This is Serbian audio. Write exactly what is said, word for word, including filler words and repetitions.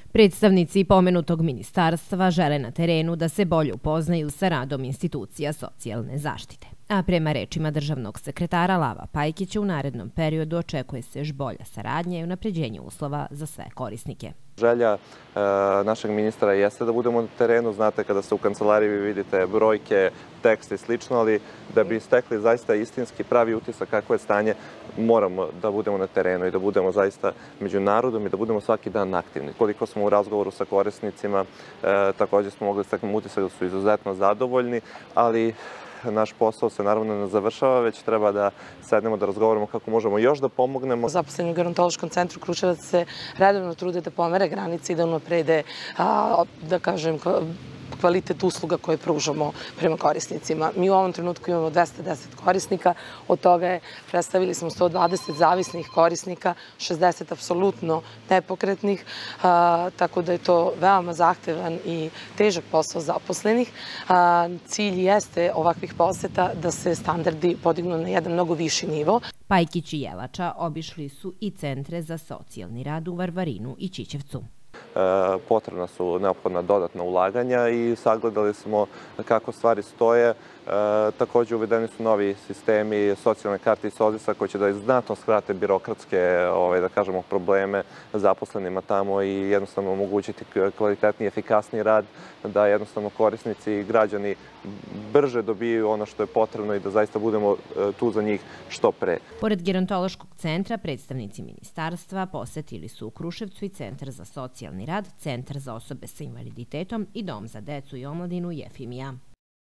Predstavnici pomenutog ministarstva žele na terenu da se bolje upoznaju sa radom institucija socijalne zaštite. A prema rečima državnog sekretara Lava Pajkića, u narednom periodu očekuje se još bolja saradnja i unapređenje uslova za sve korisnike. Želja e, našeg ministra jeste da budemo na terenu. Znate, kada se u kancelariji vi vidite brojke, tekst i slično, ali da bi stekli zaista istinski pravi utisak kakvo je stanje, moramo da budemo na terenu i da budemo zaista među narodom i da budemo svaki dan aktivni. Koliko smo u razgovoru sa korisnicima, e, također smo mogli steknuti utisak da su izuzetno zadovoljni, ali naš posao se naravno ne završava, već treba da sednemo da razgovaramo kako možemo još da pomognemo. Zaposleni u Gerontološkom centru Kruševac se redovno trude da pomere granice i da unaprede, da kažem, kvalitet usluga koje pružamo prema korisnicima. Mi u ovom trenutku imamo dvesta deset korisnika, od toga je predstavili smo sto dvadeset zavisnih korisnika, šezdeset apsolutno nepokretnih, tako da je to veoma zahtevan i težak posao zaposlenih. Cilj jeste ovakvih poseta da se standardi podignu na jedan mnogo viši nivo. Pajkić i Jelača obišli su i centre za socijalni rad u Varvarinu i Ćićevcu. Potrebna su neophodna dodatna ulaganja i sagledali smo kako stvari stoje. Također uvedeni su novi sistemi socijalne karte i SOZIS-a koji će da znatno skrate birokratske, da kažemo, probleme zaposlenima tamo i jednostavno omogućiti kvalitetni i efikasni rad, da jednostavno korisnici i građani brže dobiju ono što je potrebno i da zaista budemo tu za njih što pre. Pored Gerontološkog centra, predstavnici ministarstva posetili su u Kruševcu i Centar za socijalni rad, Centar za osobe sa invaliditetom i Dom za decu i omladinu Jefimija.